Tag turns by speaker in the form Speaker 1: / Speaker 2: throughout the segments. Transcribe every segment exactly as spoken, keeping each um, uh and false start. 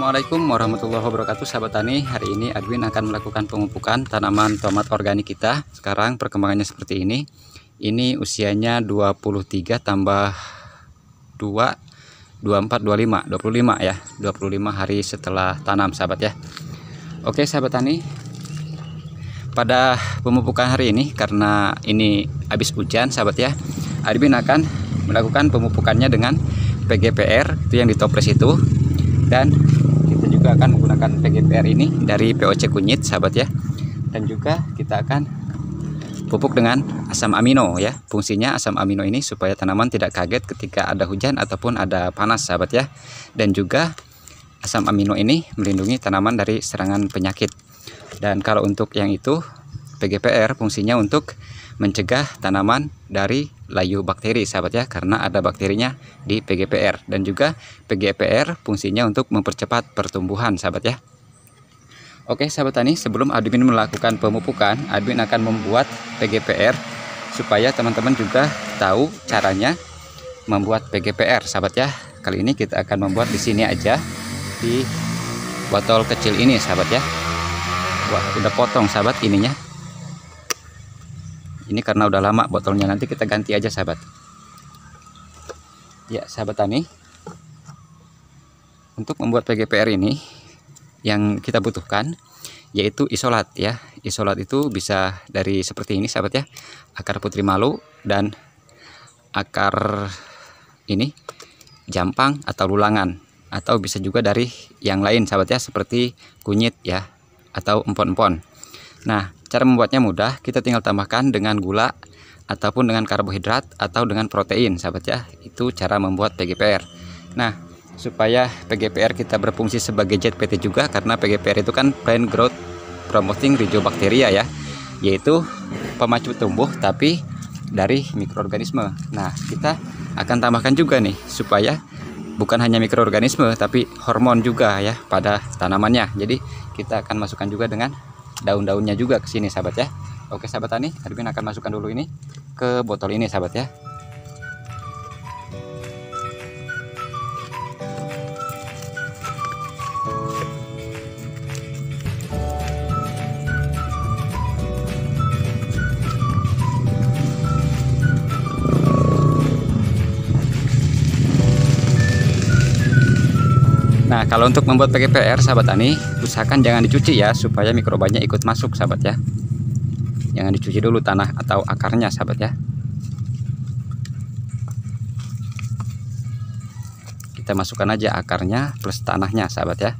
Speaker 1: Assalamualaikum warahmatullahi wabarakatuh, sahabat tani. Hari ini Adwin akan melakukan pemupukan tanaman tomat organik kita. Sekarang perkembangannya seperti ini. Ini usianya dua puluh tiga tambah dua, dua puluh empat, dua puluh lima, dua puluh lima ya. dua puluh lima hari setelah tanam, sahabat ya. Oke sahabat tani, pada pemupukan hari ini karena ini habis hujan, sahabat ya, Adwin akan melakukan pemupukannya dengan P G P R, itu yang ditoples itu. Dan kita juga akan menggunakan P G P R ini dari P O C kunyit, sahabat ya. Dan juga kita akan pupuk dengan asam amino ya. Fungsinya asam amino ini supaya tanaman tidak kaget ketika ada hujan ataupun ada panas, sahabat ya. Dan juga asam amino ini melindungi tanaman dari serangan penyakit. Dan kalau untuk yang itu P G P R fungsinya untuk mencegah tanaman dari layu bakteri, sahabat ya, karena ada bakterinya di P G P R. Dan juga P G P R fungsinya untuk mempercepat pertumbuhan, sahabat ya. Oke sahabat tani, sebelum Adwin melakukan pemupukan, Adwin akan membuat P G P R supaya teman-teman juga tahu caranya membuat P G P R, sahabat ya. Kali ini kita akan membuat di sini aja, di botol kecil ini, sahabat ya. Wah, udah potong sahabat ininya. Ini karena udah lama botolnya, nanti kita ganti aja, sahabat. Ya sahabat tani, untuk membuat P G P R ini yang kita butuhkan yaitu isolat ya. Isolat itu bisa dari seperti ini, sahabat ya, akar putri malu dan akar ini jampang atau lulangan, atau bisa juga dari yang lain, sahabat ya, seperti kunyit ya atau empon-empon. Nah, cara membuatnya mudah, kita tinggal tambahkan dengan gula ataupun dengan karbohidrat atau dengan protein, sahabat ya. Itu cara membuat P G P R. Nah, supaya P G P R kita berfungsi sebagai zat P T juga, karena P G P R itu kan plant growth promoting rhizobacteria ya, yaitu pemacu tumbuh tapi dari mikroorganisme. Nah, kita akan tambahkan juga nih supaya bukan hanya mikroorganisme tapi hormon juga ya pada tanamannya. Jadi kita akan masukkan juga dengan daun-daunnya juga ke sini, sahabat ya. Oke sahabat tani, Adwin akan masukkan dulu ini ke botol ini, sahabat ya. Nah, kalau untuk membuat P G P R, sahabat tani, usahakan jangan dicuci ya, supaya mikrobanya ikut masuk, sahabat ya. Jangan dicuci dulu tanah atau akarnya, sahabat ya. Kita masukkan aja akarnya plus tanahnya, sahabat ya.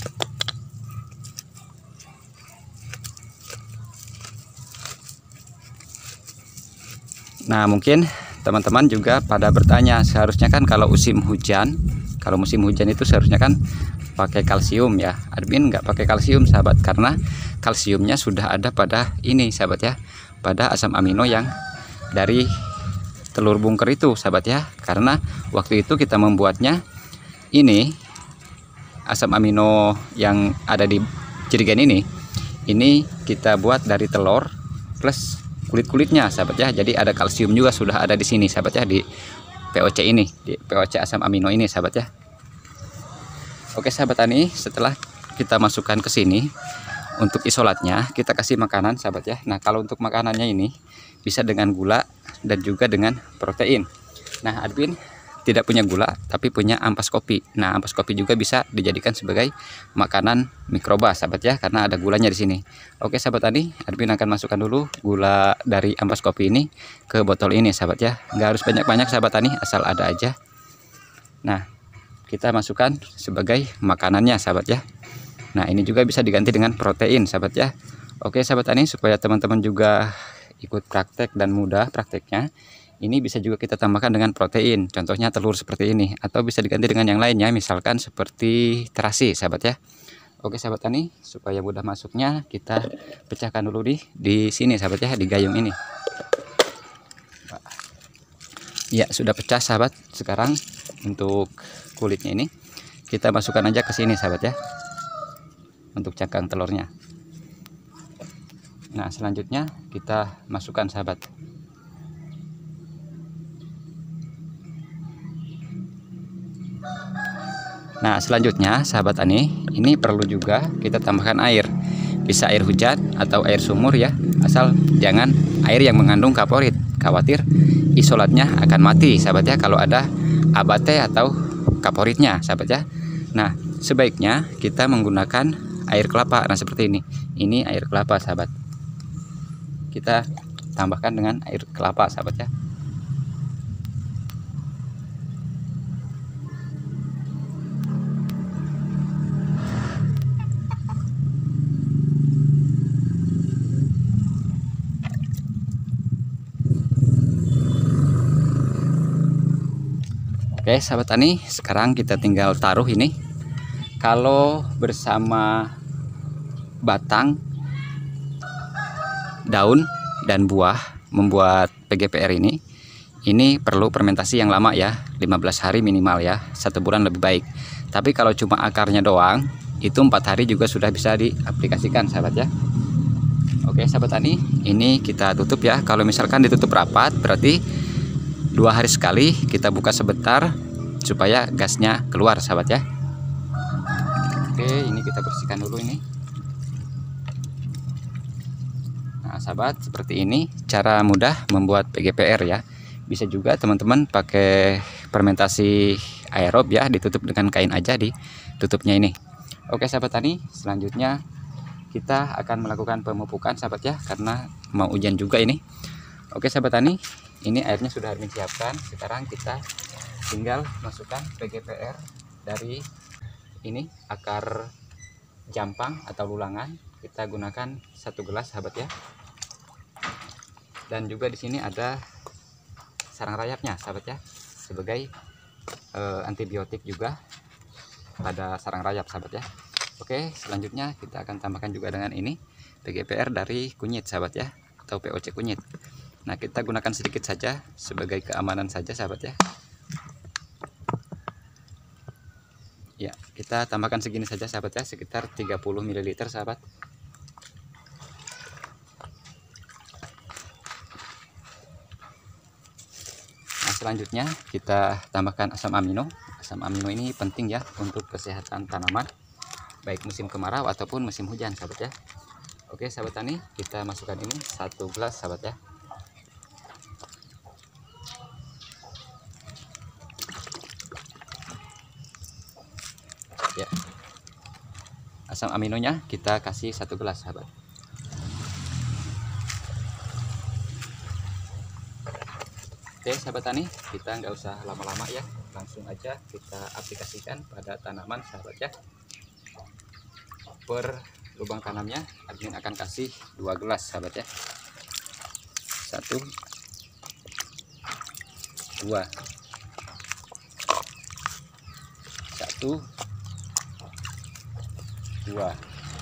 Speaker 1: Nah, mungkin teman-teman juga pada bertanya, seharusnya kan kalau musim hujan, kalau musim hujan itu seharusnya kan pakai kalsium ya. Adwin nggak pakai kalsium, sahabat, karena kalsiumnya sudah ada pada ini, sahabat ya, pada asam amino yang dari telur bungker itu, sahabat ya. Karena waktu itu kita membuatnya ini asam amino yang ada di jerigen ini, ini kita buat dari telur plus kulit-kulitnya, sahabat ya. Jadi ada kalsium juga sudah ada di sini, sahabat ya, di P O C ini, di P O C asam amino ini, sahabat ya. Oke sahabat tani, setelah kita masukkan ke sini untuk isolatnya, kita kasih makanan, sahabat ya. Nah, kalau untuk makanannya ini bisa dengan gula dan juga dengan protein. Nah, Adwin tidak punya gula tapi punya ampas kopi. Nah, ampas kopi juga bisa dijadikan sebagai makanan mikroba, sahabat ya, karena ada gulanya di sini. Oke sahabat tani, Adwin akan masukkan dulu gula dari ampas kopi ini ke botol ini, sahabat ya. Nggak harus banyak-banyak, sahabat tani, asal ada aja. Nah, kita masukkan sebagai makanannya, sahabat ya. Nah, ini juga bisa diganti dengan protein, sahabat ya. Oke sahabat tani, supaya teman-teman juga ikut praktek dan mudah prakteknya, ini bisa juga kita tambahkan dengan protein, contohnya telur seperti ini, atau bisa diganti dengan yang lainnya, misalkan seperti terasi, sahabat ya. Oke sahabat tani, supaya mudah masuknya, kita pecahkan dulu di di sini, sahabat ya, di gayung ini. Ya, sudah pecah, sahabat. Sekarang untuk kulitnya ini kita masukkan aja ke sini, sahabat ya, untuk cangkang telurnya. Nah, selanjutnya kita masukkan, sahabat. Nah, selanjutnya sahabat tani, ini perlu juga kita tambahkan air. Bisa air hujan atau air sumur ya, asal jangan air yang mengandung kaporit. Khawatir isolatnya akan mati sahabat ya kalau ada abate atau kaporitnya sahabat ya. Nah, sebaiknya kita menggunakan air kelapa. Nah, seperti ini. Ini air kelapa sahabat. Kita tambahkan dengan air kelapa sahabat ya. Oke sahabat tani, sekarang kita tinggal taruh ini. Kalau bersama batang, daun, dan buah membuat P G P R ini, ini perlu fermentasi yang lama ya, lima belas hari minimal ya, satu bulan lebih baik. Tapi kalau cuma akarnya doang, itu empat hari juga sudah bisa diaplikasikan sahabat ya. Oke sahabat tani, ini kita tutup ya. Kalau misalkan ditutup rapat, berarti dua hari sekali kita buka sebentar supaya gasnya keluar sahabat ya. Oke, ini kita bersihkan dulu ini. Nah sahabat, seperti ini cara mudah membuat P G P R ya. Bisa juga teman-teman pakai fermentasi aerob ya, ditutup dengan kain aja di tutupnya ini. Oke sahabat tani, selanjutnya kita akan melakukan pemupukan sahabat ya, karena mau hujan juga ini. Oke sahabat tani, ini airnya sudah kami siapkan. Sekarang kita tinggal masukkan P G P R dari ini akar jampang atau lulangan. Kita gunakan satu gelas sahabat ya. Dan juga di sini ada sarang rayapnya sahabat ya, sebagai e, antibiotik juga pada sarang rayap sahabat ya. Oke, selanjutnya kita akan tambahkan juga dengan ini P G P R dari kunyit sahabat ya, atau P O C kunyit. Nah, kita gunakan sedikit saja sebagai keamanan saja sahabat ya. Ya, kita tambahkan segini saja sahabat ya, sekitar tiga puluh mililiter sahabat. Nah, selanjutnya kita tambahkan asam amino. Asam amino ini penting ya untuk kesehatan tanaman, baik musim kemarau ataupun musim hujan sahabat ya. Oke sahabat tani, kita masukkan ini satu gelas sahabat ya. Ya, asam aminonya kita kasih satu gelas sahabat. Oke sahabat tani, kita nggak usah lama-lama ya, langsung aja kita aplikasikan pada tanaman sahabat ya. Per lubang tanamnya admin akan kasih dua gelas sahabat ya. Satu, dua, satu, dua,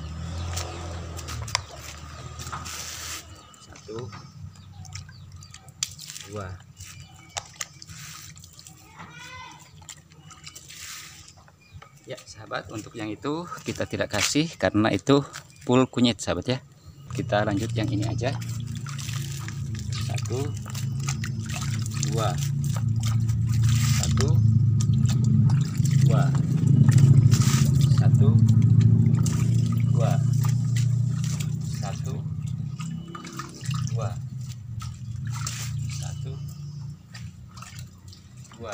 Speaker 1: satu, dua. Ya sahabat, untuk yang itu kita tidak kasih karena itu full kunyit sahabat ya. Kita lanjut yang ini aja. Satu, dua, satu, dua, satu, dua, satu, dua, satu, dua.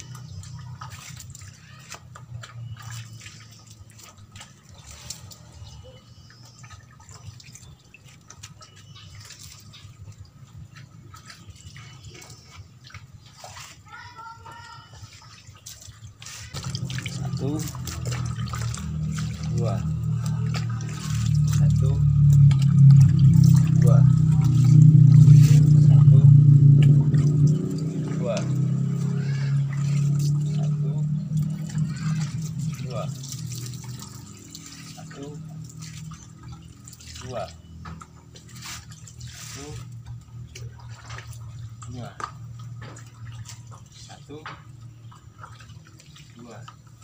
Speaker 1: Satu, dua, satu, dua, satu, dua, satu, dua, satu, dua, satu, dua, satu, dua.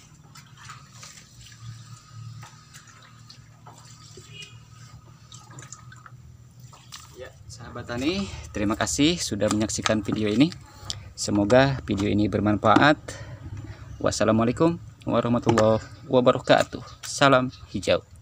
Speaker 1: Ya, sahabat tani, terima kasih sudah menyaksikan video ini. Semoga video ini bermanfaat. Wassalamualaikum warahmatullahi wabarakatuh. Salam hijau.